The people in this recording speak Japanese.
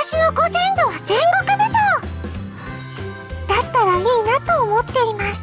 私のご先祖は戦国武将だったらいいなと思っています。